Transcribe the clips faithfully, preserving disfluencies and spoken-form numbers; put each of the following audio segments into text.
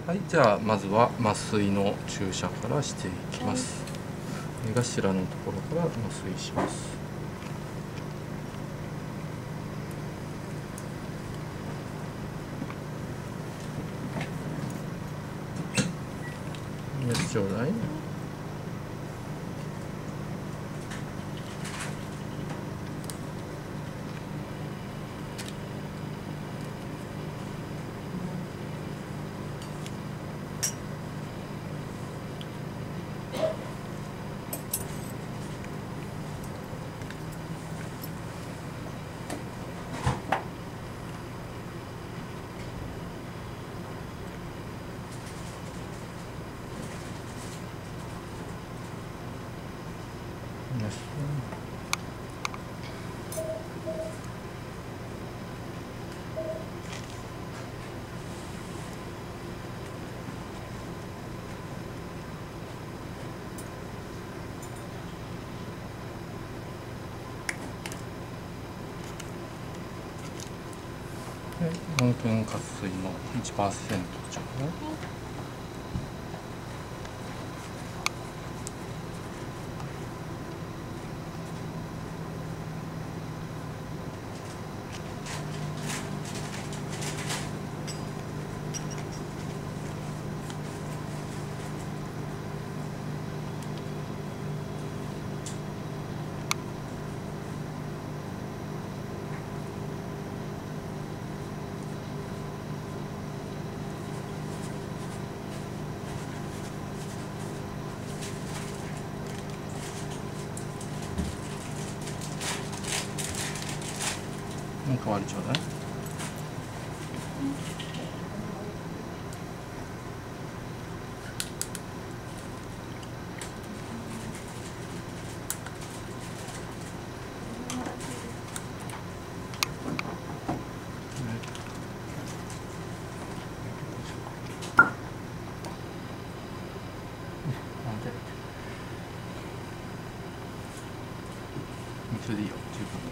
はい、じゃあまずは麻酔の注射からしていきます。目頭のところから麻酔します。やつちょうだい。よし。よんぷん喝水の いちパーセント ちょうだい。代わりちょうだい。それでいいよ、十分です。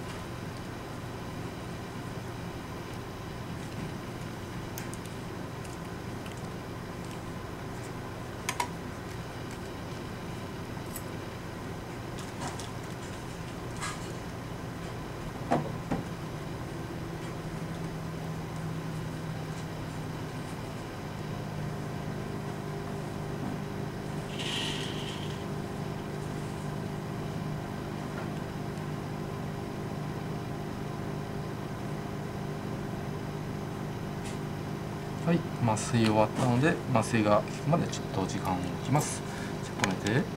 はい、麻酔終わったので、麻酔が効くまでちょっと時間を置きます。ちょっと止めて。